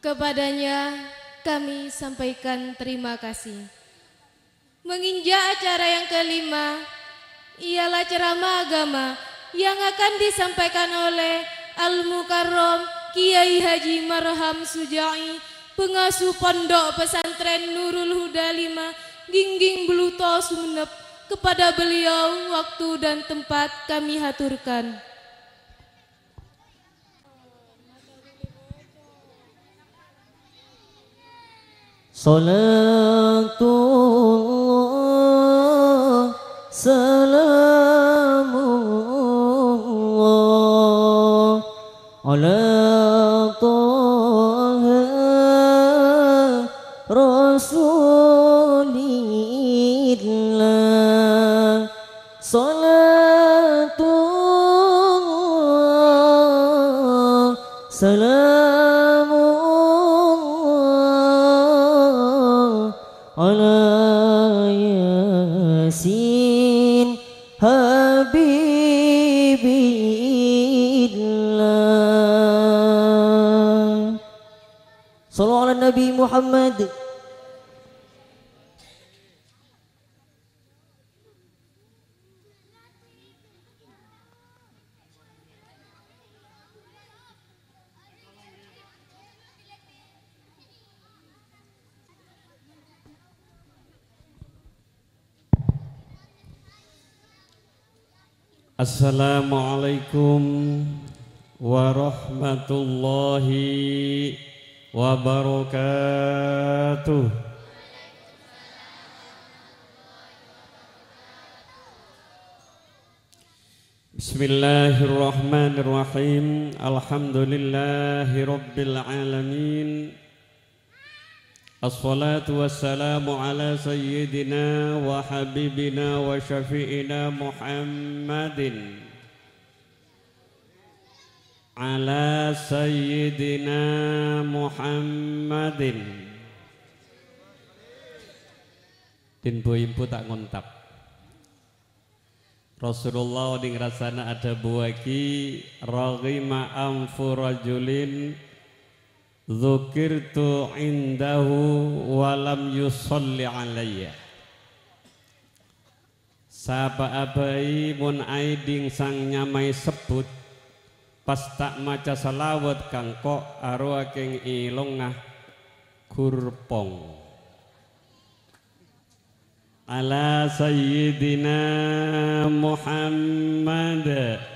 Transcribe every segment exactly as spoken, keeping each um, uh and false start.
Kepadanya kami sampaikan terima kasih. Menginjak acara yang kelima, ialah ceramah agama yang akan disampaikan oleh Al-Mukarram Kiai Haji Marham Sujai, pengasuh Pondok Pesantren Nurul Huda lima, Gingging Beluto, Sumenep. Kepada beliau waktu dan tempat kami haturkan. Salatullah salamullah ala Taha Rasulillah. Salatullah salamullah ala Yasin Habibillah. Sallallahu ala Nabi Muhammad. Assalamualaikum warahmatullahi wabarakatuh. Bismillahirrahmanirrahim. Alhamdulillahi rabbil alamin. Assalatu wassalamu ala sayyidina wa habibina wa syafi'ina Muhammadin, ala sayyidina Muhammadin. Din bu-impu tak ngontap. Rasulullah ding rasana ada buaki raghima anfu rajulin dzukirtu indahu walam yusalli alayya. Sapa abai mun aiding sang nyamai sebut pas tak maca salawat kang kok arwa keng ilongah kurpong ala sayyidina Muhammad.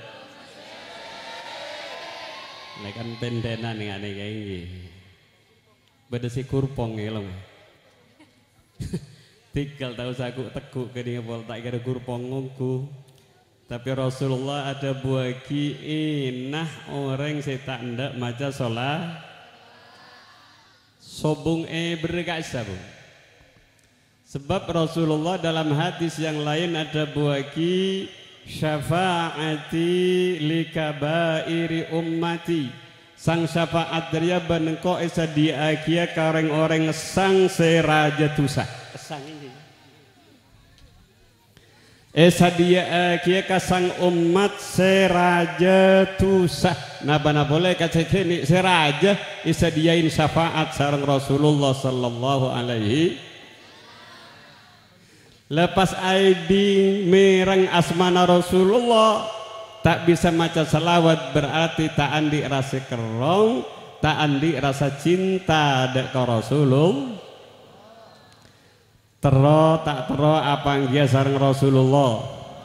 Nekan pendenan ngene iki. Bedesi kurpong ngelong. Tinggal tahu saku teguk kene pol tak kira kurpong ngku. Tapi Rasulullah ada buaki inah orang saya tak ndak maca sholat. Sobung e bergak sabu. Sebab Rasulullah dalam hadis yang lain ada buaki syafaati likabairi ummati, sang syafaat dia benengko esa diakia kareng orang sang seraja tusa sang ini esa diakia kasang umat seraja tusa nabana boleh kacekeni seraja esa diain syafaat sareng Rasulullah sallallahu alaihi. Lepas aidi mereng asmana Rasulullah tak bisa maca salawat berarti tak andi rasa kerong, tak andi rasa cinta dek ke Rasulullah. Tero tak tero apa dia sareng Rasulullah.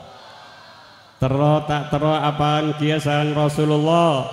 Tero tak tero apa dia sareng Rasulullah.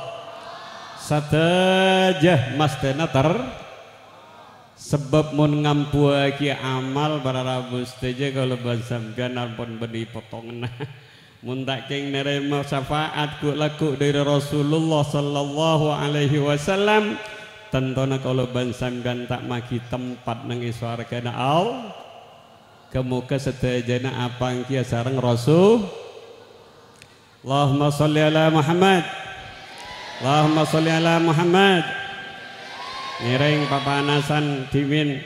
Satajah mas tena ter. Sebab mun ngampuaki amal bararabu seteja kalau basamkan ampun beri potong nah mun tak keng nerima syafaat ku laku dari Rasulullah sallallahu alaihi wasallam tentona kalau basamkan tak maki tempat nang iswarga na al kemuka setejana apang kia sareng Rasul. Allahumma sholli ala Muhammad, Allahumma sholli ala Muhammad. Nireng papanasan dimin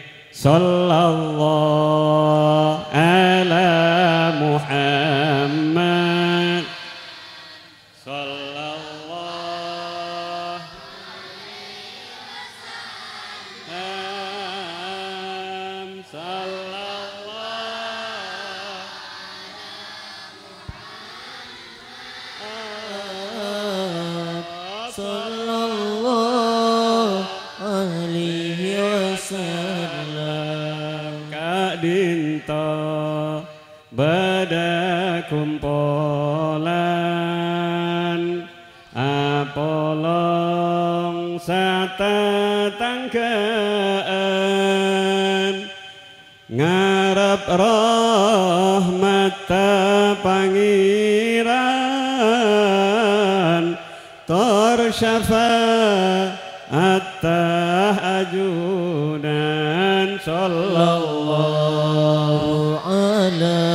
sallallahu ala Muhammad sallallahu sallallahu alaihi wasallam. Kak dinto bada kumpulan apolong sata tangkaan ngarep rahmat pangeran tor syafaat ajudan sallallahu ala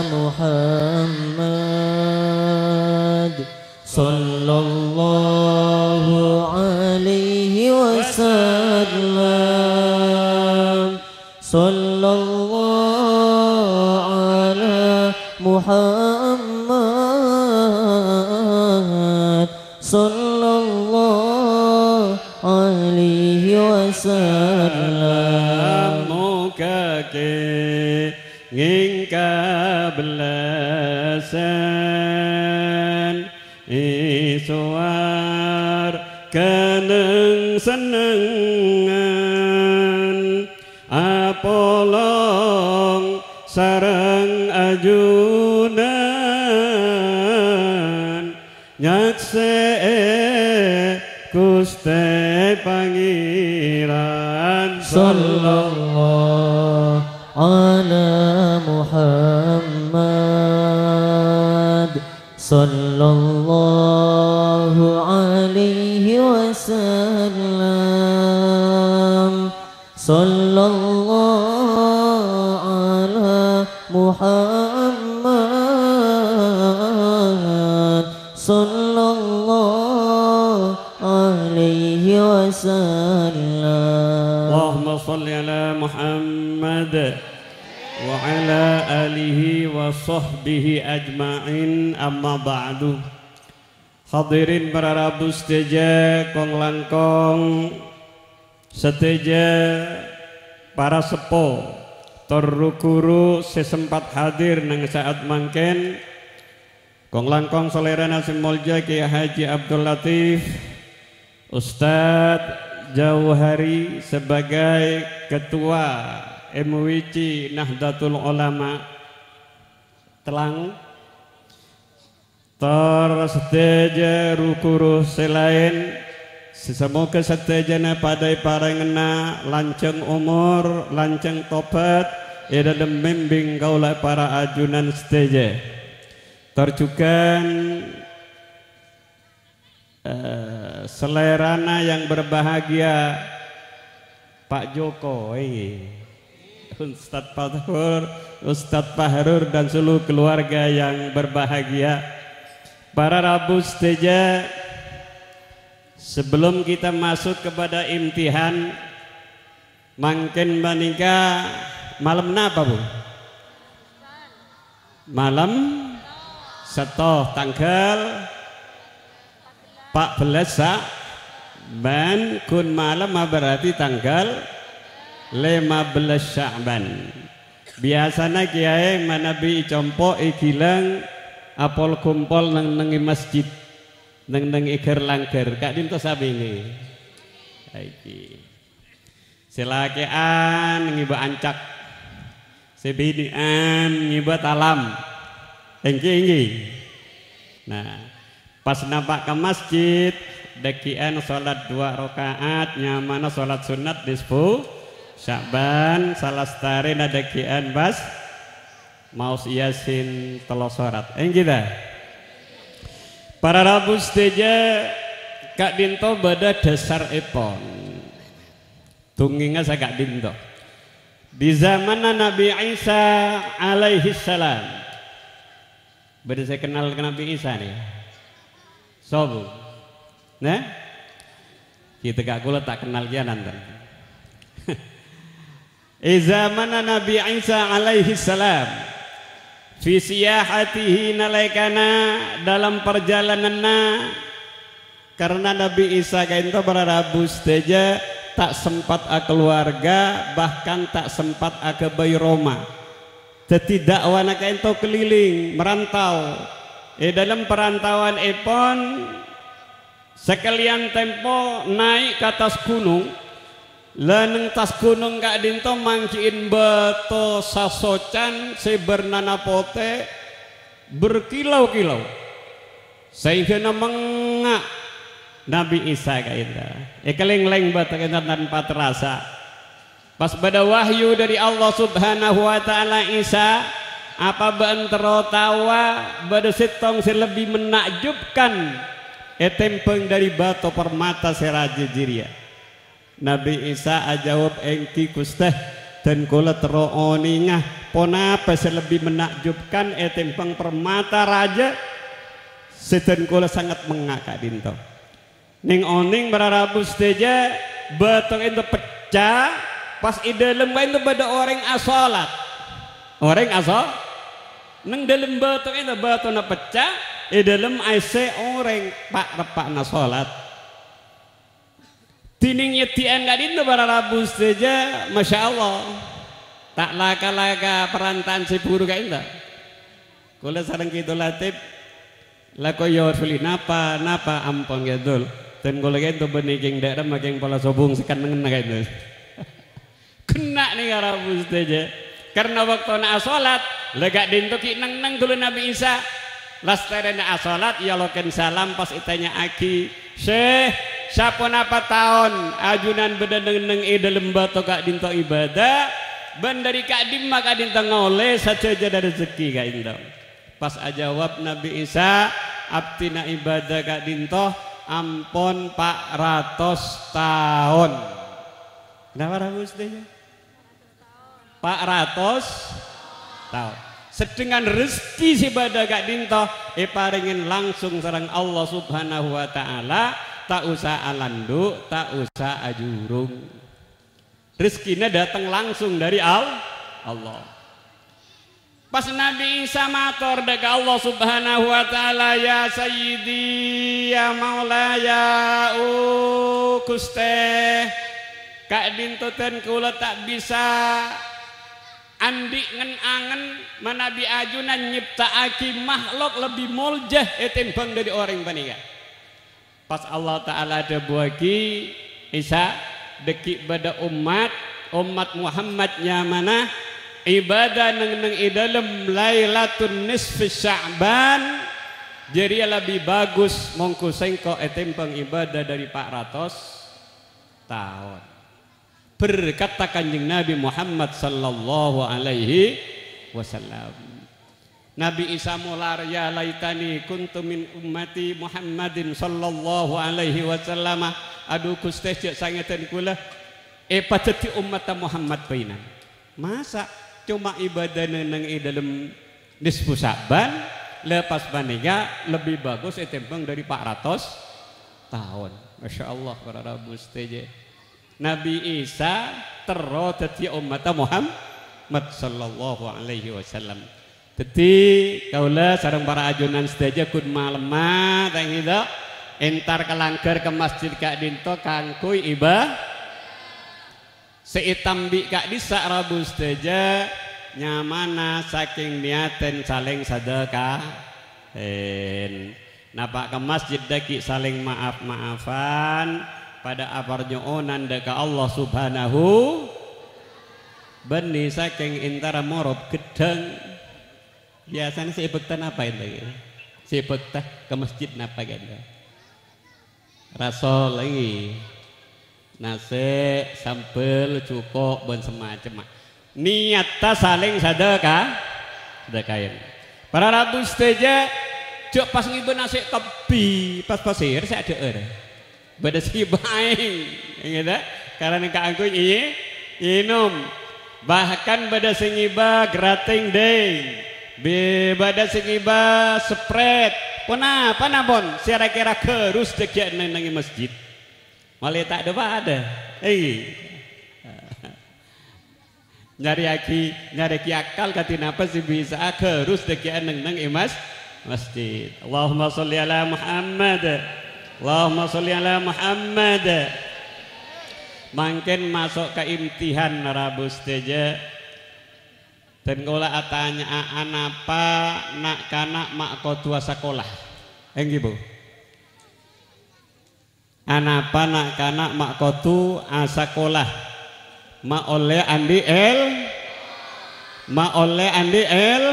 Muhammad sallallahu alaihi wasallam. Sallallahu ala Muhammad sallallahu alaihi wasallam. Muka ke ngingka belasan isuar keneng senengan apolong sareng ajunan nyakse Gusti Pangeran sallallahu ala Muhammad sallallahu alaihi wasallam. Sallallahu ala Muhammad sallallahu alaihi wasallam. Allahumma salli ala Muhammad wa ala alihi wa sahbihi ajma'in, amma ba'du. Hadirin para rabu seteja kong langkong seteja para sepo terukuru sesempat hadir nang saat mangken kong langkong solera nasim molja Kiai Haji Abdul Latif Ustadz Jauhari sebagai ketua M W C Nahdlatul Ulama Telang terseteja rukuru selain semoga setejana padai parengena lanceng umur lanceng tobat ya dan membimbing kaulah para ajunan seteja terjukan uh, selerana yang berbahagia Pak Joko ini Ustadz Fahrur Ustadz Fahrur dan seluruh keluarga yang berbahagia. Para rabu seteja, sebelum kita masuk kepada imtihan mangken manika malam napa Bu? Malam setoh tanggal empat belas Sya'ban kun malam berarti tanggal lima belas Sya'ban. Biasanya kiai manabi compo ikilang apol kumpul nang nengi masjid nang nang iker langgar kak dinto sabingi iki silakean ngiba ancak sebinian ngiba talam engki engki. Nah pas nampak ke masjid dakian sholat dua rakaat nyamana sholat sunat dispu Sya'ban salah setari nadakian bas maus yasin telosorat engki dah. Para rabu seteja kak dinto bada dasar epon tungginga sa kak dinto di zaman Nabi Isa alaihi salam. Bada saya kenal ke Nabi Isa nih sobu nah kita gak kula tak kenal dia nanti. Di zaman Nabi Isa alaihi salam fi siyahatihi nalaikana dalam perjalanannya karena Nabi Isa kainto berarabu seteja tak sempat a keluarga bahkan tak sempat a ke bayi Roma tidak wana kainto keliling merantau eh dalam perantauan epon sekalian tempo naik ke atas gunung. Leneng tas gunung Kak Dinto mangkiin beto sasocan sebernana pote berkilau-kilau sehingga namanya Nabi Isa Kak Dinto ekeleng-leng beto tanpa terasa pas pada wahyu dari Allah Subhanahu wa Ta'ala Isa apa beantero tawa pada sitong lebih menakjubkan etempeng dari batu permata seraja jiria. Nabi Isa ajawab engki kusteh dan kula terooninya ponapa lebih menakjubkan etempeng permata raja sedang kula sangat mengakak dinto ning oning berarabus teja batang itu pecah pas idalem itu pada orang asolat orang asal neng dalam batang itu batang pecah idalem aise orang pak repak na solat tining yetian Kak Dinto para rabus saja Masya Allah tak laka-laka perantaan si buru Kak Dinto kula sarang gitu latip lako yosuli napa napa ampun gitu dan kula gitu beniking daerah making pola sobung sekan nengen Kak Dinto kena nih rabus saja karena waktu na asolat lega Dinto ki neng neng dulu Nabi Isa lasterena asolat ya loken salam pas itanya aki Syekh siapa napa tahun ajunan bedeneng ide lembato Kak Dinto ibadah ban dari Kak Dim Kak Dinto ngoleh saja dari rezeki Kak Dinto pas ajawab Nabi Isa abtina ibadah Kak Dinto ampon pak ratus tahun kenapa ramus deh pak ratus tahun sedengan rezeki si ibadah Kak Dinto iparingin langsung sareng Allah Subhanahu wa Ta'ala tak usah alandu, tak usah ajurung. Rezekinya datang langsung dari Allah. Pas Nabi Isa matur daga Allah Subhanahu wa Ta'ala ya Sayyidi ya Maulaya o Guste Kak Dinto ten kula tak bisa andi ngen angen manabi ajunan nyiptaaki makhluk lebih muljah etimbang dari orang panika. Pas Allah Ta'ala ada buagi Isa deki pada umat umat Muhammadnya mana ibadah neng neng idalem Lailatul Nisfi Sya'ban jadi lebih bagus mongko sengko etempeng ibadah dari empat ratus tahun berkata Kanjeng Nabi Muhammad sallallahu alaihi wasallam Nabi Isa mular ya laitani kuntu min ummati Muhammadin sallallahu alaihi wasallam aduh Gusti cek sangetan kula e pateti umat Muhammad bainan masa cuma ibadah nang i dalam nisfu Sya'ban lepas panika lebih bagus etempeng dari empat ratus tahun Masya Allah para rabu seteje Nabi Isa terro dadi umat Muhammad sallallahu alaihi wasallam. Jadi kaulah sarang para ajunan sedaja kun malema tang itu entar kelanggar ke masjid Kak Dinto kangkui iba seitambi Kak Disa rabu sedaja nyamana saking niaten saling sedekah en napa ke masjid daki saling maaf maafan pada aparnyoonan deka Allah Subhanahu benih saking intara morob gedeng biasanya si ibektan apa itu si ibektan ke masjid napa gitu rasol lagi nasi sambel cukup dan semacam niatnya saling sedekah sedekahin para rabu seteja cok pas ngibu nasi tebi pas pasir saya ada er pada si baing gitu karena kak aku ini minum bahkan pada singiba grating deng bebada singiba spread puna apa napon kira-kira kerus dekat nengi masjid malah tak ada ada eh nyari aki nyari ki akal katina apa sih bisa kerus dekat neng imas masjid Allahumma sholli ala Muhammad Allahumma sholli ala Muhammad mungkin masuk ke imtihan Rabu seteja dan kalau tanya apa nak kanak mak kau tua sekolah enggak bu anapa nak kanak mak kotu asakolah mak oleh andi el mak oleh andi el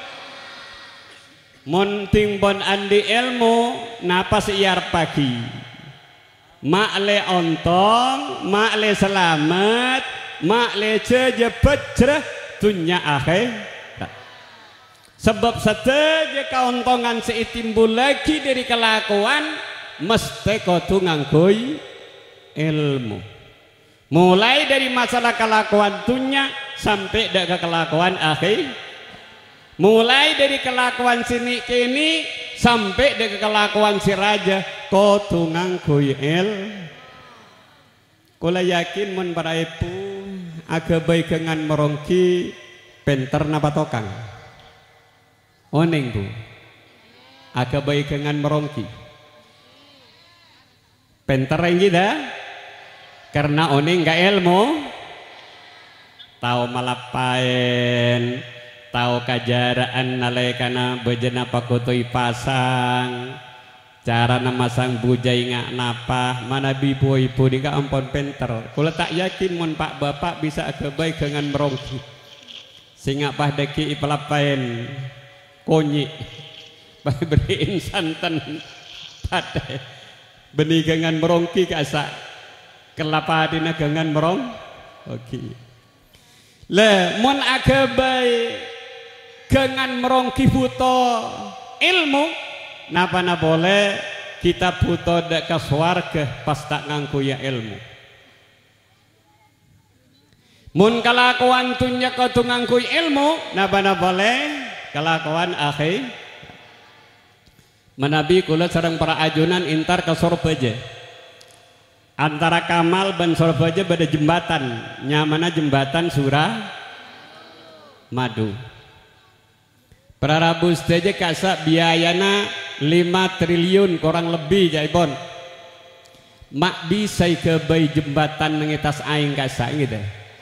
monting bon andi ilmu napa siar pagi mak le ontong mak le selamat mak le jejebet cerah dunya akhir sebab saja keuntungan seitimbul lagi dari kelakuan mesti kudu ngangkui ilmu mulai dari masalah kelakuan dunya sampai ke kelakuan akhir mulai dari kelakuan sini kini sampai ke kelakuan si raja kudu ngangkui ilmu kula yakin mun para ibu aga baik dengan merongki penter napa tokang oneng bu aga baik dengan merongki penter yang kita karena oneng gak ilmu tahu malapain tahu kajaraan nalaikana bejana pakutui pasang cara namasang bujai ngak napa mana bibu ibu di ampun penter kula tak yakin mun pak bapak bisa kebaik dengan merongki sehingga pah deki ipelapain konyi beriin santan pada benih dengan merongki kasa kelapa dina dengan merong oke le mun kebaik dengan merongki buto ilmu napa na boleh kita butuh dek ke swarga pas tak ngangku ya ilmu mun kelakuan tunya kau tu ngangku ilmu napa na boleh kelakuan akhir menabi kula sareng para ajunan intar ke sorbeje antara Kamal dan sorbeje beda jembatan nyamana jembatan surah madu Prarabu saja kasak biayana lima triliun kurang lebih jaibon mak bisa ke bayi jembatan mengitas aing kasak gitu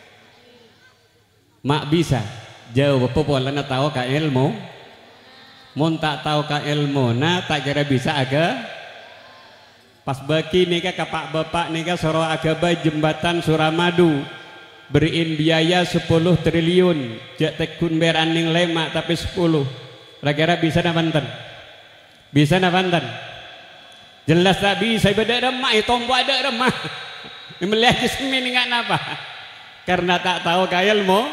mak bisa jauh apa boleh tahu ka ilmu mun tak tahu ka ilmu nah tak kira bisa aga pas baki nika kapak bapak nika soro aga bayi jembatan Suramadu beriin biaya sepuluh triliun jak tekun beraning lemak tapi sepuluh kira-kira bisa napanten bisa napanten jelas tak bisa beda remah itu tombo ada remah melihat jismin nggak napa karena tak tahu kaya ilmu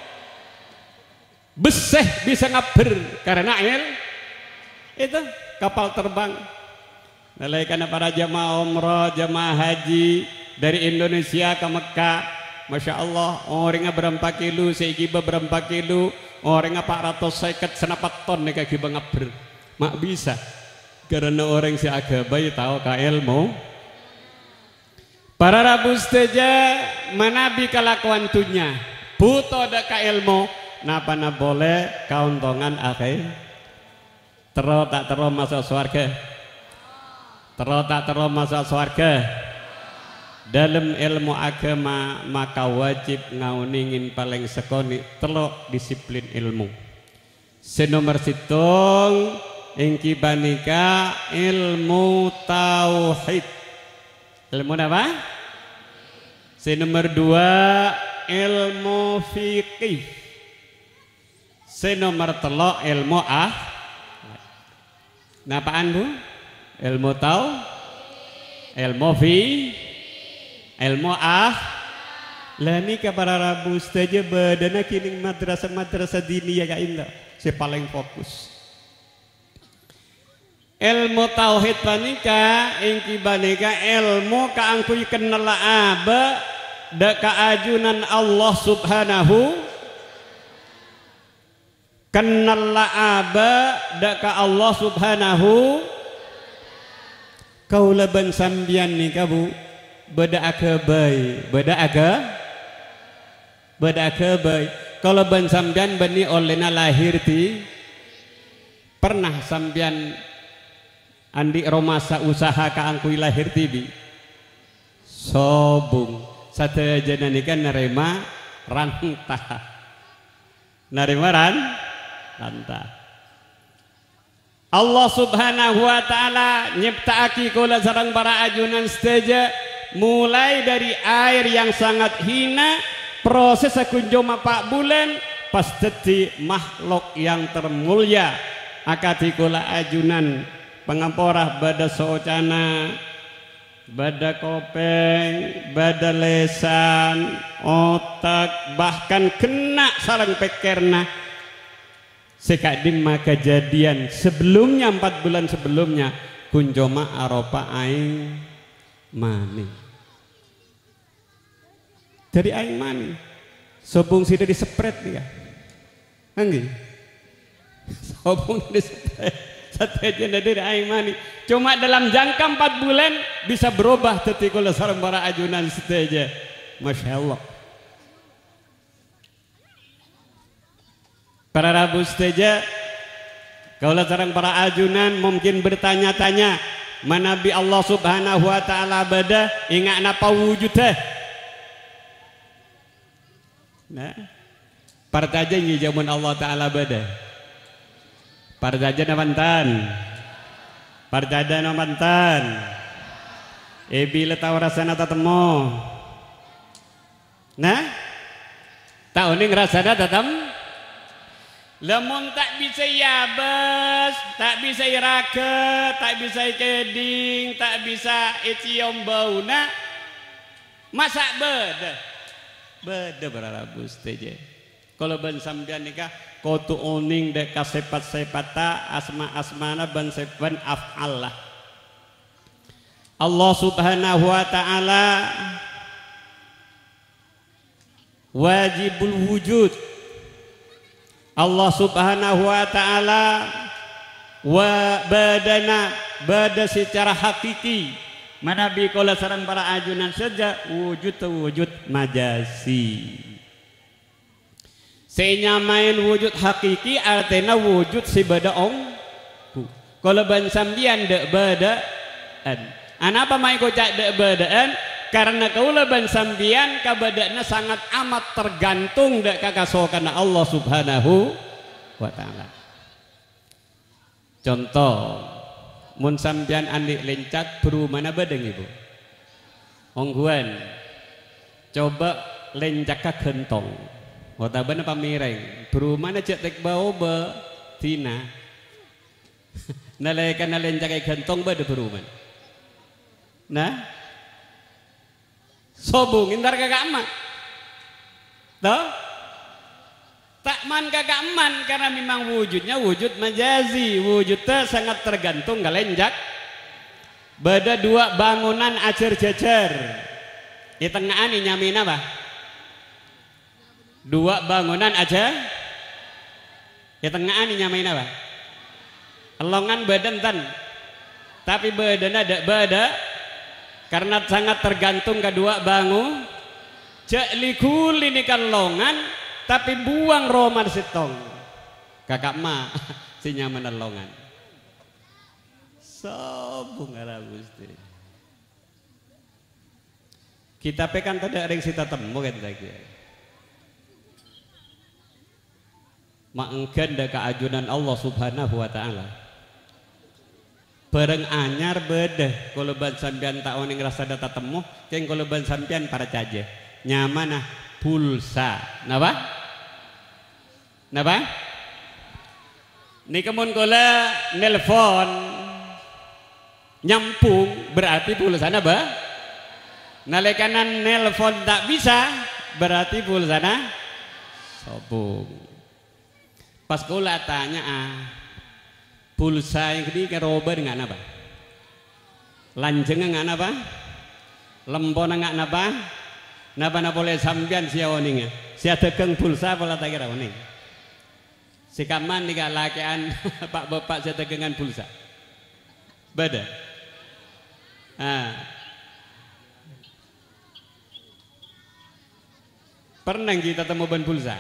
beseh bisa ngaber karena il itu kapal terbang nalaikan para jamaah umroh jamaah haji dari Indonesia ke Mekah Masya Allah orangnya berapa kilo seigi berapa kilo orangnya empat ratus seket senapat ton nih kaki ngaber mak bisa karena orang si agama tahu ka ilmu para rabu saja manabi kelakuan tunya butuh ada ka ilmu napa na boleh kauntongan akhir terus tak terus masuk surga terus tak terus masuk surga dalam ilmu agama maka wajib ngauningin paling sekoni telok disiplin ilmu senomor situng ingki banika ilmu tauhid ilmu apa? Senomor dua ilmu fikih senomor telok ilmu ah napaan bu? Ilmu tau ilmu fi ilmu ah lah ni kepada rabu saja badana kini madrasah-madrasah dini ya kak indah si paling fokus ilmu tauhid panika ingki banika ilmu kaangkui kenal aba da kaajunan Allah subhanahu kenal aba da ka Allah subhanahu kaula ban sambian nika bu beda akabai beda aga beda akabai kalau ban sambian bani olehna lahir ti pernah sambian andi romasa usaha kaangkui lahir tibi sobung sateja nanika narema rantah narema ran rantah Allah subhanahu wa ta'ala nyiptaaki kula sareng para ajunan seteja mulai dari air yang sangat hina proses kunjoma pak bulan pas dadi makhluk yang termulia akati kula ajunan pengamporah bada soocana bada kopeng bada lesan otak bahkan kena sarang pekerna sekadim maka kejadian sebelumnya empat bulan sebelumnya kunjoma aropa aing mani dari aing mani sobung sida disepret nih anggi sobung disepret sateja dari aing mani cuma dalam jangka empat bulan bisa berubah tetikula sareng para ajunan sateja masya Allah. Para rabu seteja kaulah sareng para ajunan mungkin bertanya-tanya manabi Allah subhanahu wa ta'ala bada ingat napa wujudnya nah partaja ngi jamun Allah ta'ala bada partaja namantan partaja namantan e bila tahu rasana tatemo nah tahu ning rasana tatem lamun tak bisa yabas, tak bisa iraka, tak bisa keding, tak bisa icium bauna, masak beda, beda berarabu seteja. Kalau ban sambian nikah, kau tu oning dek kasepat sepata asma asmana ban sepan af'allah. Allah subhanahu wa ta'ala wajibul wujud. Allah subhanahu wa ta'ala wa badana bada secara hakiki manabi kola sarang para ajunan saja wujud wujud majasi senyamain wujud hakiki artinya wujud si bada ong kalau ban sambian dek badaan anapa mai kocak dek badaan karena kaula ban sambian kabadana sangat amat tergantung dek kakasokan Allah subhanahu wa ta'ala. Contoh mun sambian andi lencak buru mana badeng ibu ongguan coba lencak ka gentong otaban apa mireng buru mana cek tek bau be tina nalaikan lencak ka gentong bade buru man nah sobung intar kagak aman toh tak man kagak aman karena memang wujudnya wujud majazi wujudnya sangat tergantung galenjak bada dua bangunan acer cecer di tengah ini nyamin apa dua bangunan aja di tengah ini nyamin apa elongan badan tan tapi badan ada bada karena sangat tergantung kedua bangun cek likul ini kan longan tapi buang roman sitong kakak ma si nyaman longan sobung ala gusti kita pekan tadi ada yang sita temu kan lagi maengkan deka ajunan Allah subhanahu wa ta'ala bareng anyar beda kalau ban sampian tak oning rasa data temu keng kalau ban sampian para caje nyaman nah pulsa napa napa ini kemun kola nelpon nyampung berarti pulsa napa nalekanan nelpon tak bisa berarti pulsa na sobung pas kola tanya ah pulsa yang kedua keroba dengan apa? Lanjeng dengan apa? Lempon dengan apa? Napa na boleh sambian sia oning sia tegang pulsa pola tak kira oning. Si kaman nika lakean pak bapak sia tegengan pulsa. Beda. Ah. Pernah kita temu ban pulsa?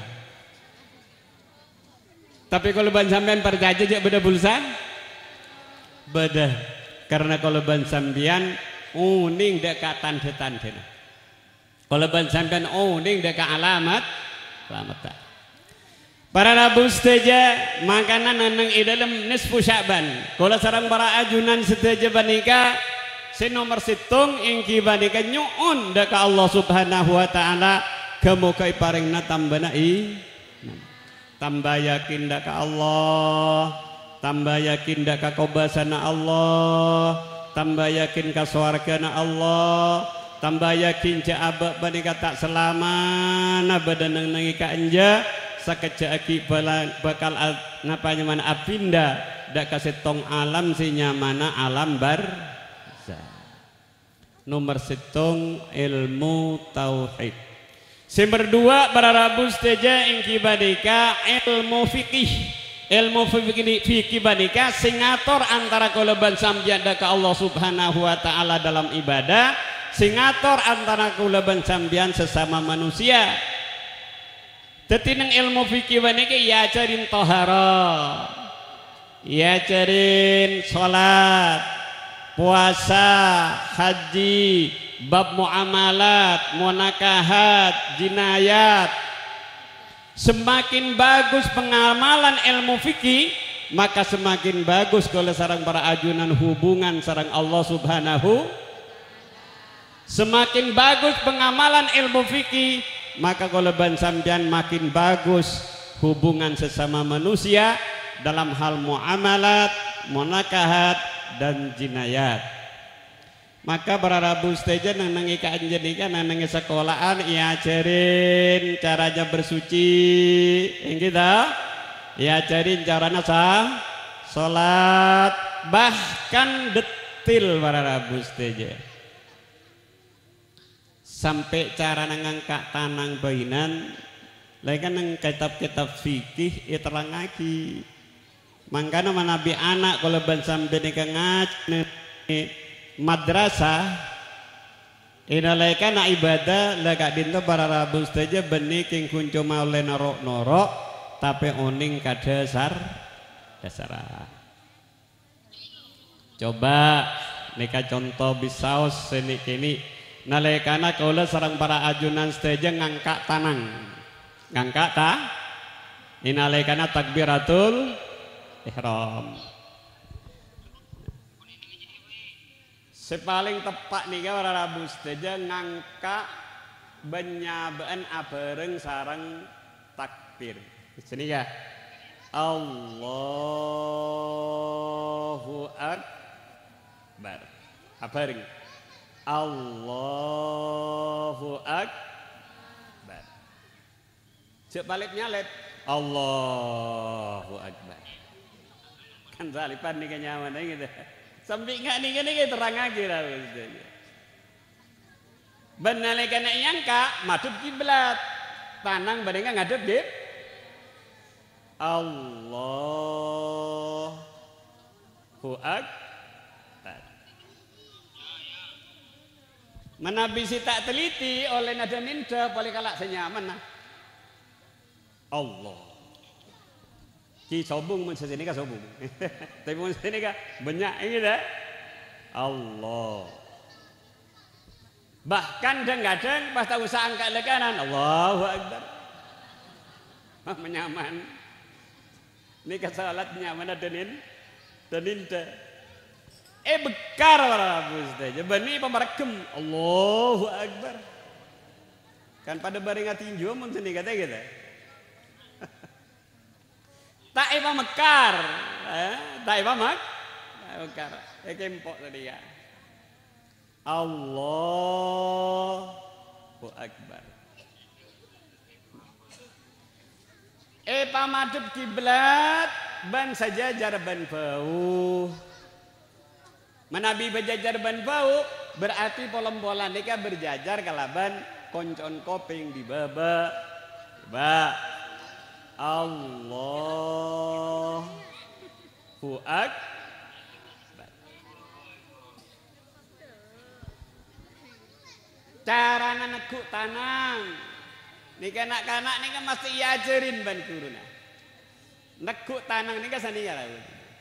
Tapi kalau ban sampean percaya aja beda pulsa beda karena kalau ban sampean uning dek tanda tanda kalau ban sampean uning dek alamat alamat Para rabu seteja makanan neneng i dalam nisfu Sya'ban. Kalau sarang para ajunan seteja banika si nomor situng ingki banika nyuun daka Allah Subhanahu wa taala kemuka iparingna tambana i tambah yakin daka Allah, tambah yakin daka kobasana Allah, tambah yakin ka swargana Allah, tambah yakin ca abak banika tak selamana badan nengi ka anja sakeja aki bakal napanya mana apinda dak kasetong alam sinya mana alam bar nomor setong ilmu tauhid. Nomor dua para rabu seteja ingki badika ilmu fikih. Ilmu fikih fikih badika singator antara kulaban sambian daka Allah Subhanahu wa taala dalam ibadah, singator antara kulaban sambian sesama manusia. Tetineng ilmu fikih badika ya carin tohara, ya carin salat, puasa, haji, bab muamalat, munakahat, jinayat. Semakin bagus pengamalan ilmu fikih, maka semakin bagus kalau sarang para ajunan hubungan sarang Allah Subhanahu. Semakin bagus pengamalan ilmu fikih, maka kalau ban sampean makin bagus hubungan sesama manusia dalam hal muamalat, munakahat dan jinayat. Maka para rabu seteja nang nangi kaanjenika nang nangi sekolahan ia ajarin caranya bersuci yang kita ia ajarin caranya sah salat bahkan detil para rabu seteja sampai cara ngangkat tanang bainan lagi kan nang kitab-kitab fikih itu terang lagi mangkana manabi anak kalau ban sampai nika ngaji madrasah inalaikan ibadah lagak dinto para rabu saja benih king kunco maule norok norok tapi oning kadasar dasar coba nika contoh bisaus seni kini nalaikana kaula sarang para ajunan saja ngangkat tanang ngangkat ta inalaikana takbiratul ihram. Sepaling tepat nih para rabu seteja ngangka benyabaan abareng sarang takbir. Sini ya. Allahu Akbar. Abareng. Allahu Akbar. Sepalik nyalep. Allahu Akbar. Kan salipan nih kenyaman gitu. Sampai nggak nih nih terang lagi lah benar kena nyangka madhep kiblat tanang badai ngadep gitu Allahu Akbar mana bisa tak teliti oleh nada ninda boleh kalak senyaman nah Allah ki sobung mun sini ka sobung tapi mun sini ka banyak ini dah Allah bahkan kadang pas tahu usaha angkat lekanan Allahu Akbar menyaman ini kesalat nyaman denin denin dah eh bekar para Ustaz bani pemarekem Allahu Akbar kan pada baring tinju mun sini kata gitu tak iba mekar, eh? tak iba mek, mekar. Ekempok tadi ya. Allahu Akbar. Eh pamadep kiblat ban sajajar ban bau. Menabi berjajar ban bau berarti polem-polan nika berjajar kalaban koncon koping di baba. Ba Allahu Akbar. Cara nekuk tanang. Nika anak-anak nika mesti diajarin ban guruna. Nekuk tanang nika sania lah.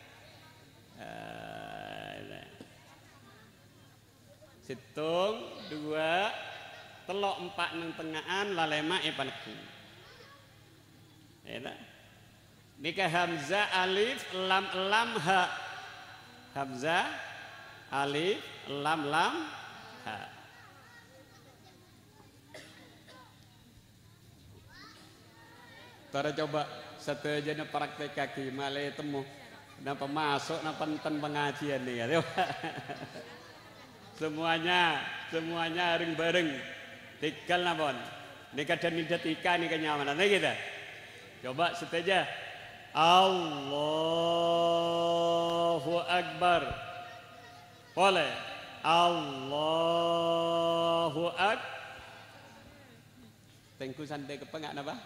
Situng dua telok empat nang tengahan lalema ipan neku. Ya Nika hamzah alif lam lam ha. Hamzah alif lam lam ha. Tara coba setuju praktek kaki malai temu. Napa masuk napa enten pengajian nih ya. Semuanya, semuanya ring bareng. Tikal napon. Nika dan nidat ika nika nyamanan kita. Coba setuju. Allahu Akbar. Boleh. Allahu Akbar. Tengku santai kepengak napa?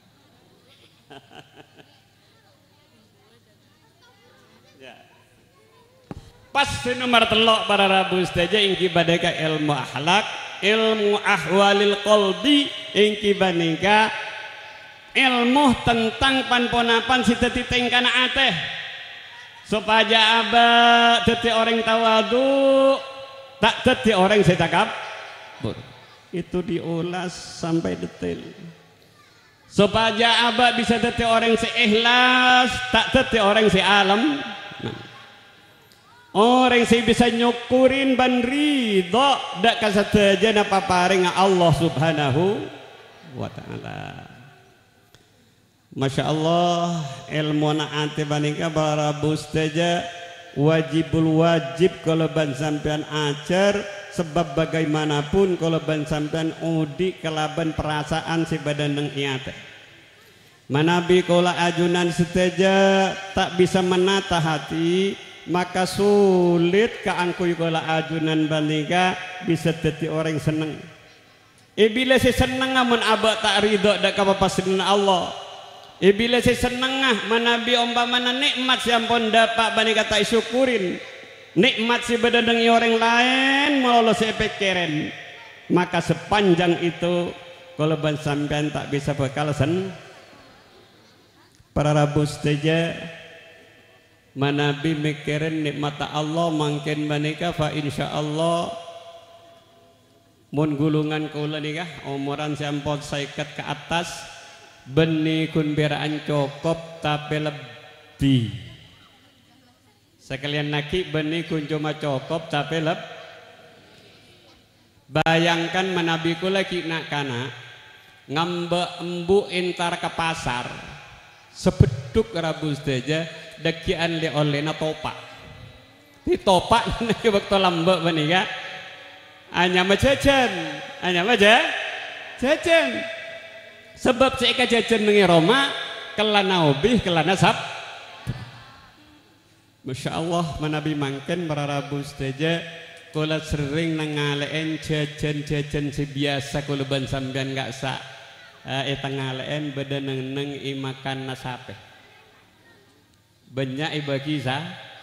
Ya. Pas nomor telok para rabu saja ingki badaka ilmu akhlak, ilmu ahwalil qalbi ingki banika ilmu tentang panponapan si teti tengkana ateh supaya abah teti orang tawadu tak teti orang setakabur itu diulas sampai detail supaya abah bisa teti orang seikhlas tak teti orang sealam nah. Orang sih bisa nyukurin ban ridho dak kasateja napa paring Allah Subhanahu wa taala. Masya Allah ilmu naati banika para bustaja wajibul wajib kalau ban sampean ajar sebab bagaimanapun kalau ban sampean udi kelaban perasaan si badan neng iate. Manabi kola ajunan seteja tak bisa menata hati maka sulit keangkui kola ajunan banika bisa jadi orang seneng. E bila si seneng amun abak tak ridho dak kapapasrin Allah. E bila si seneng ah manabi umpamana nikmat si ampun dapat banika tak syukurin. Nikmat si badanang orang lain malah si pikiran. Maka sepanjang itu kalau ban sampean tak bisa bakal sen para rabu saja manabi mikirin nikmat Allah mangkin banika fa insyaallah mun gulungan kula nikah umuran sampun saikat ke atas beni kun beraan cukup tapi lebih sekalian naki beni kun cuma cukup tapi lebih bayangkan manabi kula kina kana ngambek embu intar ke pasar sebeduk rabu saja dakian li olena topak di topak nek waktu lambek menika hanya majajan hanya maja jajan sebab saya jajan mengi Roma kelana obih kelana sab Masya Allah manabi mangken para rabu saja kula sering nangaleen jajan-jajan si biasa kula ban sampean gak sak eta ngaleen badan neng imakan nasape banyak ibagi sah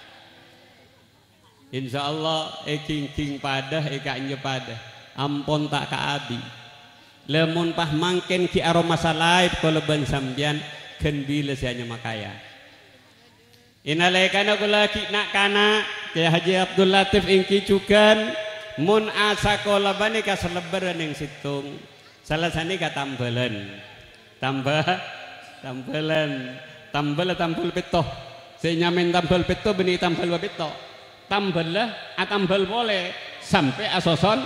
insya Allah eking king padah eka nye padah ampun tak kaabi lemun pah mangken ki aroma salaib kalau ban sambian ken bila sianya makaya inalaikana kula ki nak kana kaya Haji Abdul Latif ingki cukan mun asa kola bani ka selebaran yang situng salah sani ka tambalan tambah tambalan tambal tambal petoh saya nyamin tambal petoh beni tambal petoh tambal lah atambal boleh sampai asoson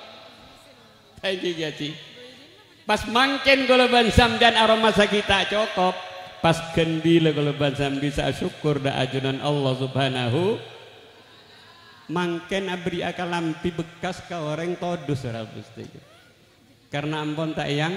kayak gitu pas mangken kalau bansam dan aroma sakita cukup pas kendila kalau bansam bisa syukur da ajunan Allah Subhanahu mangken abri akal lampi bekas ka orang todus rabus karena ampun tak yang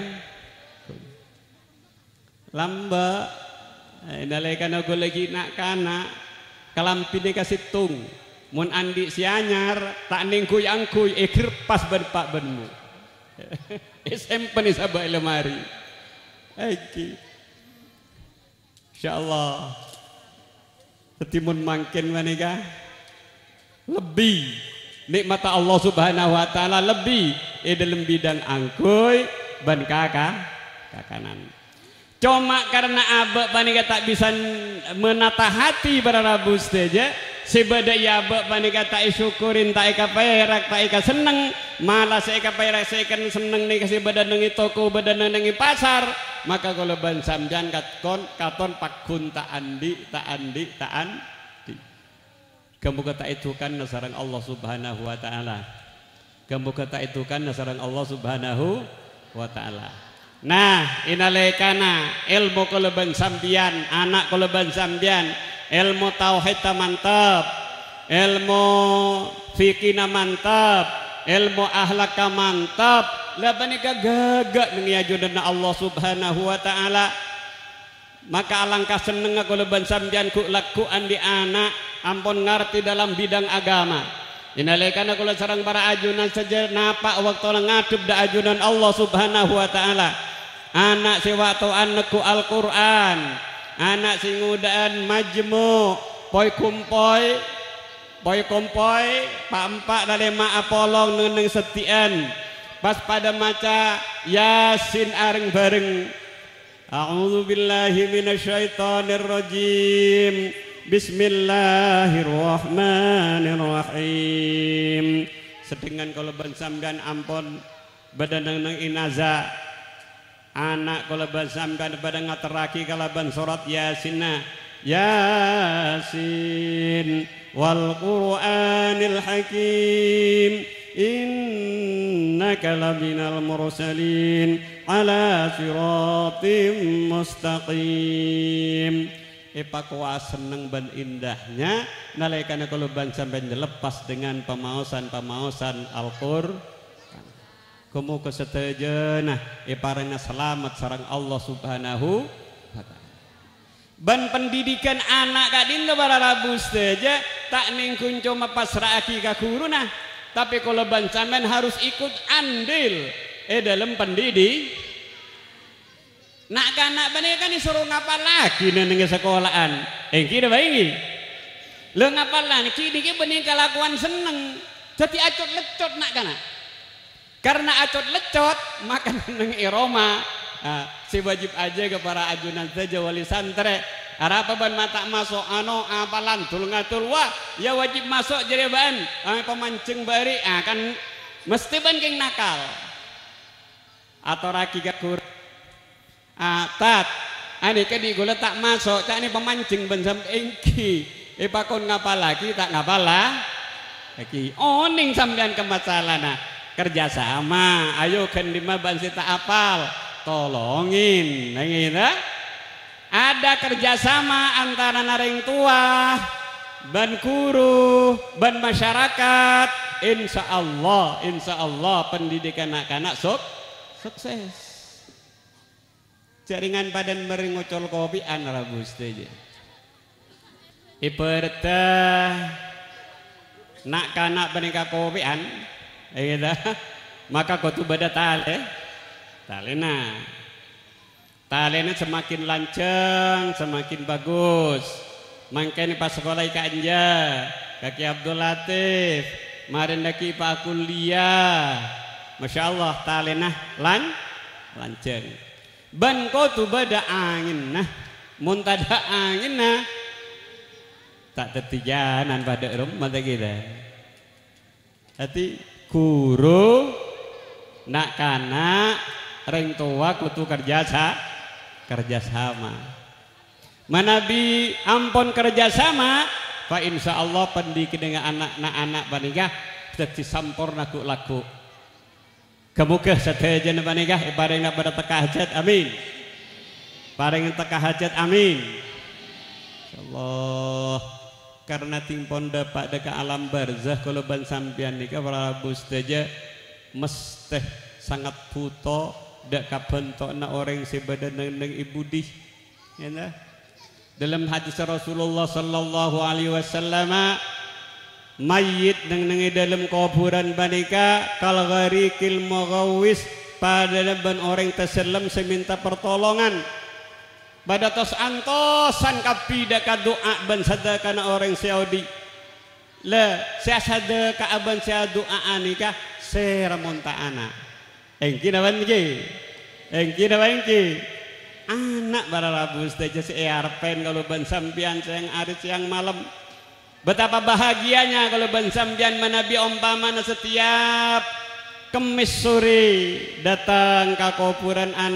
lamba nalaikan aku lagi nak kana kalampi ni kasih tung mun andi sianyar tak ningkuy angkuy ekir pas ban pak banmu esempen isabah lemari iki insyaallah ketimun mangkin manika lebih nikmat Allah Subhanahu wa taala lebih e dalam bidang angkuy ban kakak kakanan cuma karena abek panika tak bisa menata hati berarabu saja sebada ya abek panika tak syukurin tak eka perak tak eka seneng malah saya eka perak saya kan seneng nih kasih badan nengi toko badan nengi pasar maka kalau ban samjan katon katon pakun tak andi tak andi tak andi kamu kata itu kan nasarang Allah subhanahu wa ta'ala kamu kata itu kan nasarang Allah subhanahu wa ta'ala. Nah inalaikana ilmu kalau ban sambian anak kalau ban sambian ilmu tauhid mantap ilmu fikina mantap ilmu ahlaka mantap lah banika gagak nengiajudan Allah subhanahu wa ta'ala maka alangkah seneng kalau ban sambian ku lakuan di anak ampun ngerti dalam bidang agama inalaikana kalau sarang para ajunan saja napa waktu ngadep da ajunan Allah subhanahu wa ta'ala anak si waktu anakku Al-Quran anak si ngudaan majmu poi kumpoy poi kumpoy pak-empak dari ma apolong neneng setian pas pada maca Yasin areng bareng a'udzu billahi minasyaitonir rajim bismillahirrahmanirrahim sedengan kalau ban samdan ampun badan nang inaza anak kalau ban samdan badan ngateraki kalau ban surat Yasin Yasin wal Qur'anil Hakim innaka laminal mursalin ala siratim mustaqim. Epa kuah seneng ban indahnya nalaikana kalau ban sampai lepas dengan pemausan-pemausan Al-Qur'an kamu kesetuju nah eparana selamat sarang Allah subhanahu wa ta'ala. Ban pendidikan anak kadin lo para rabu saja tak ningkun cuma pasrahki ka guru nah tapi kalau ban sampean harus ikut andil eh dalam pendidik nak kanak bani kan disuruh ngapal lagi neng sekolahan eh kira bayi lo ngapal lagi kini kini bani kelakuan seneng jadi acot lecot nak kanak karena acot lecot maka neng iroma nah, si wajib aja ke para ajunan saja wali santre arapa ban mata masuk ano apalan tul ngatul wah ya wajib masuk jadi ban ah, pemancing bari ah, kan mesti ban keng nakal atau raki gakur ah, tat ani ke di gula tak masuk cak ni pemancing ban sampai engki eh pakon ngapal lagi tak ngapal lah lagi oning sampean ke masalah nah kerjasama ayo kan lima ban si tak apal tolongin nengin ada kerjasama antara nareng tua ban guru ban masyarakat insya Allah insya Allah pendidikan anak-anak sok sukses jaringan badan meringocol kopi anara gusti iperta nak kanak benika kopian gitu maka kau tu beda tali talena talena semakin lanceng semakin bagus makanya pas sekolah ika anja kaki Abdul Latif marin daki pak kuliah masya Allah talena lan lanceng ban kau tu beda angin nah muntada angin nah tak tertijanan pada rumah tak kita hati guru nak kanak reng tua kutu kerjasa kerjasama manabi ampun kerjasama fa insya Allah pendidik dengan anak-anak banikah jadi sampurna ku laku kemuka seteja banikah ibaratnya pada teka hajat amin paring teka hajat amin insyaallah karena timpon dapat dekat alam barzah kalau ban sampian nikah para bustaja mesti sangat puto dak kabentok na orang sebadan neng ibu di ya nah? Dalam hadis Rasulullah sallallahu alaihi wasallam mayit neng neng dalam kuburan banika kal gharikil mughawis pada ban orang terselam seminta pertolongan pada tos antosan kapida ka doa ban sada kana orang Saudi le sia sada ka aban sia doa anika seramonta anak engki nawan ki engki nawan ki anak bara rabu saja si erpen kalau ban sampian siang hari siang malam betapa bahagianya kalau ban sampian menabi umpamana setiap kemis sore datang ke kuburan anak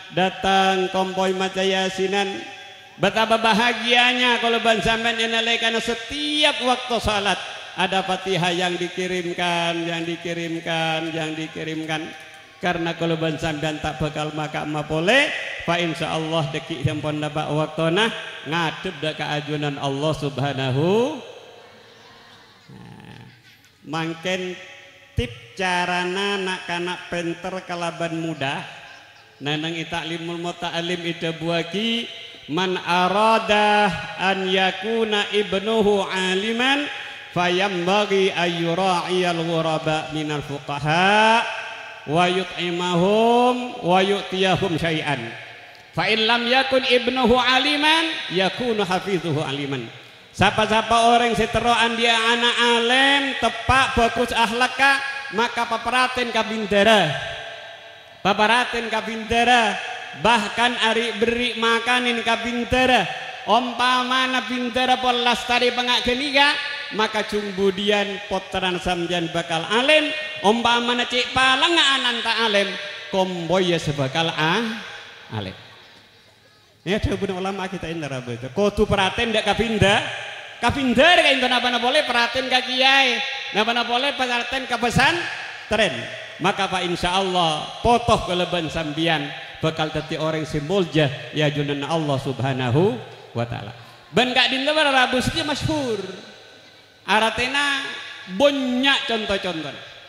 datang kompoi maca yasinan. Betapa bahagianya kalau ban sampean enale karena setiap waktu salat ada Fatihah yang dikirimkan, yang dikirimkan, yang dikirimkan. Karena kalau ban sampean tak bakal maka mapole, fa insyaallah deki yang pon dapat waktona ngadep dak keajunan Allah Subhanahu. Nah, mangken tip carana nak kanak penter kalaban mudah. Nanang itaklimul muta'alim ida buaki man arada an yakuna ibnuhu aliman fayambagi ayyura'iyal ghuraba minal fuqaha wa yut'imahum wa yu'tiyahum syai'an fa in lam yakun ibnuhu aliman yakunu hafizuhu aliman. Siapa-siapa orang seteroan dia anak alim tepak bagus akhlaka maka paparaten kabindera paparaten kabindera bahkan ari beri makanin kabintera umpamana bintera pol lastari pengak geniga maka kemudian potran samjan bakal alim umpamana cik palang anan tak alim komboy ya sebakal ah alim. Ya ada beberapa ulama kita ini rabu itu kotu peraten dak kabinda kabindera kayak itu napa boleh peraten ka kiai napa boleh peraten ka pesan tren maka pak insya Allah potoh keleban sambian bakal teti orang simbolja ya junan Allah Subhanahu wa taala. Ben gak dinten Rabu saja masyhur. Aratena banyak contoh-contoh.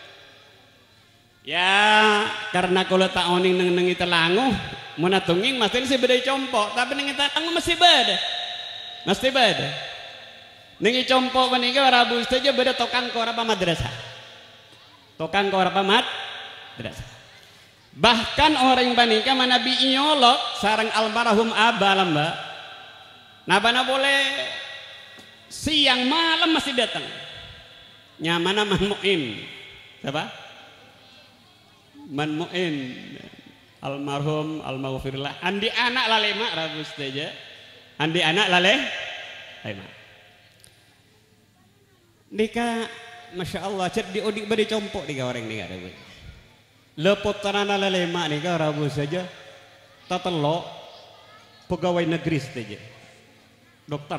Ya karena kalau tak oning neng neng itu languh menatunging mesti si bedai compok tapi neng itu languh mesti beda. Mesti beda. Nengi compok menika Rabu saja beda tokang ko apa madrasah. Tokang ko apa madrasah. Bahkan orang banika mana bi inyolok sarang almarhum abah lamba nabana boleh siang malam masih datang nyamana man mu'in siapa? Man mu'in almarhum almaghfirullah andi anak lalema rabu saja andi anak lale lema nika masya Allah cek di odik beri compok nika orang nika rabu lepot tanana lelema nih kan rabu saja tatelok pegawai negeri saja dokter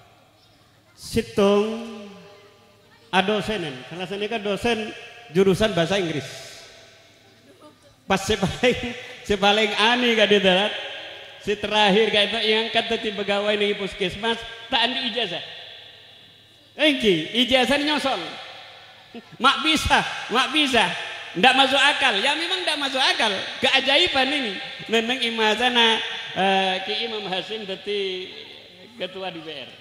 situng adosenan salah satunya kan dosen jurusan bahasa Inggris pas sepaling sepaling ani kan di darat si terakhir kan itu yang kata ti pegawai nih puskesmas tak andi ijazah engki ijazah nyosol mak bisa mak bisa ndak masuk akal ya memang ndak masuk akal keajaiban ini memang imazana uh, Ki Imam Hasim dadi ketua D P R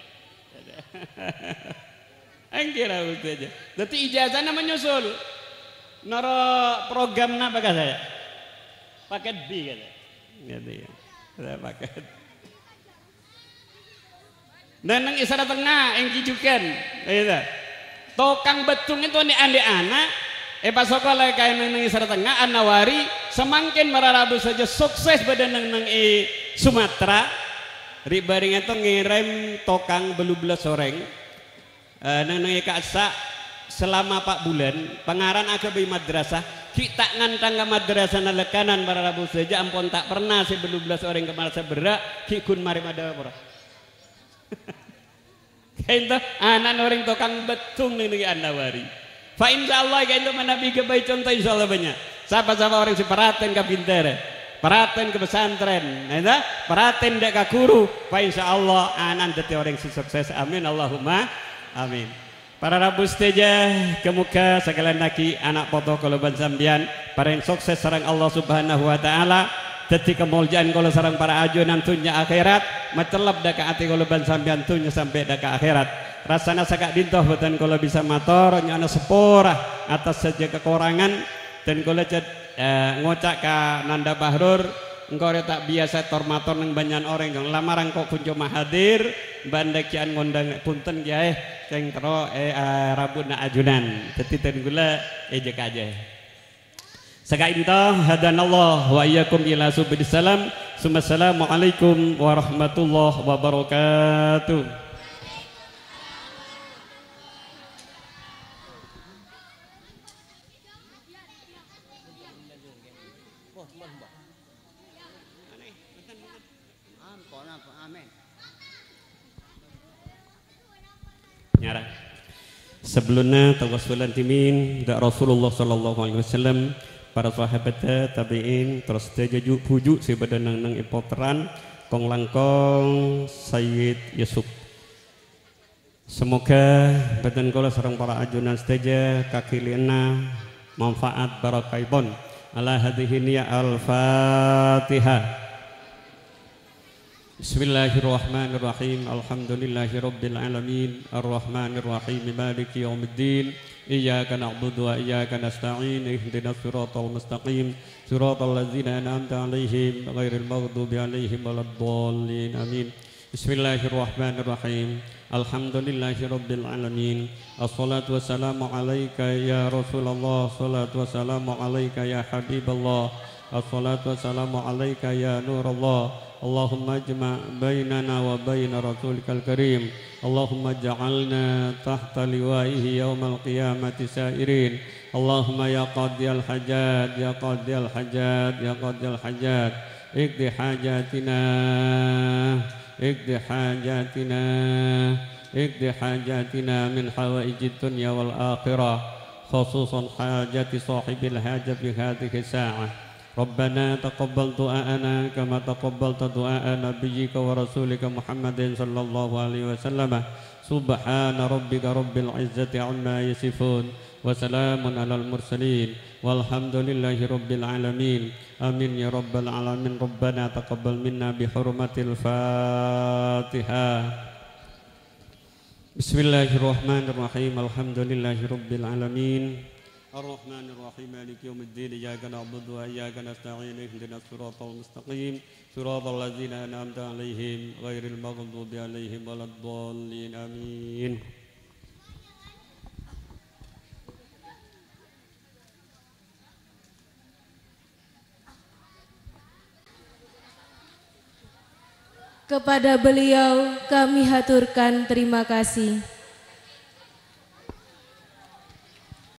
angkira saja dadi ijazahnya menyusul naro programnya apa saya paket B kata gitu ya saya paket dan nang isara tengah yang kijukan gitu tokang betung itu nih ande anak eh pas sekolah kayak neng neng Isra Tengah An-Nawari semakin merarabu saja sukses pada neng neng i Sumatera ribaring itu ngirim tokang belubelas soreng uh, neng neng Kasa selama empat bulan pengaran agabai madrasah kita ngantang ke madrasah nalekanan merarabu saja ampun tak pernah si belubelas orang ke madrasah berak kikun mari madapura kayak itu anak orang tokang betung neng neng An-Nawari. Fa insyaallah kayak itu menabi kebaik contoh insyaallah banyak. Siapa-siapa orang si peraten ke pinter, peraten ke pesantren, nah, peraten dek ke guru. Fa insyaallah anan dadi orang si sukses. Amin Allahumma amin. Para rabu seteja kemuka sekalian laki anak foto koloban sambian para yang sukses sarang Allah Subhanahu wa taala dadi kemuliaan kalau sarang para ajunan tunya akhirat mecelap dak ati koloban sambian tunya sampai dak akhirat. Rasana sakak dintoh buatan kalau bisa motor nyana sepora atas saja kekurangan dan kalau cet eh, ngocak ke Nanda Bahrur engkau tak biasa tormator neng banyak orang yang lamaran kok kunjo mahadir bandek kian ngundang punten kiai ceng tero eh rabuna ajunan jadi gula ejek aja sakak intoh hadanallah wa iyyakum ila subhanallahi Assalamualaikum warahmatullahi wabarakatuh. Nyara. Sebelumnya tawassulan timin da Rasulullah sallallahu alaihi wasallam, para sahabat tabi'in terus tejajuk pujuk si badan nang ipotran kong langkong Sayyid Yusuf. Semoga badan kula sareng para ajunan sedaja kaki liena manfaat barakaibon ala hadhihi niya al-Fatihah. Bismillahirrahmanirrahim. Alhamdulillahirabbil alamin arrahmanir rahim maliki yaumiddin iyyaka na'budu wa iyyaka nasta'in ihdinas siratal mustaqim siratal ladzina an'amta 'alaihim ghairil maghdubi 'alaihim waladdallin amin. Bismillahirrahmanirrahim. Alhamdulillahirabbil alamin. Assalatu wassalamu alayka ya Rasulullah, salatu wassalamu alayka ya Habiballah, assalatu wassalamu alayka ya Nurullah. Allahumma jma' bainana wa bain rasulikal karim. Allahumma ja'alna tahta liwaihi yawmal qiyamati sa'irin. Allahumma ya qadiyal hajat, ya qadiyal hajat, ya qadiyal hajat, iqdi hajatina, iqdi hajatina, iqdi hajatina min hawaijid dunya wal akhirah, khususan hajati sahibil hajat fi hadhihi sa'ah. Rabbana taqabbal du'aana kama taqabbalta du'a nabiyyika wa rasulika Muhammadin sallallahu alaihi wasallam. Subhana rabbika rabbil izzati amma yasifun wa salamun alal mursalin walhamdulillahi rabbil alamin. Amin ya rabbal alamin. Rabbana taqabbal minna bi hurmatil Fatihah. Bismillahirrahmanirrahim. Alhamdulillahi rabbil alamin. Ar-Rahmanir Rahim Maliki Yaumiddin Iyyaka na'budu wa iyyaka nasta'in ihdinas siratal mustaqim siratal ladzina an'amta 'alaihim ghairil maghdubi 'alaihim waladdallin amin. Kepada beliau kami haturkan terima kasih.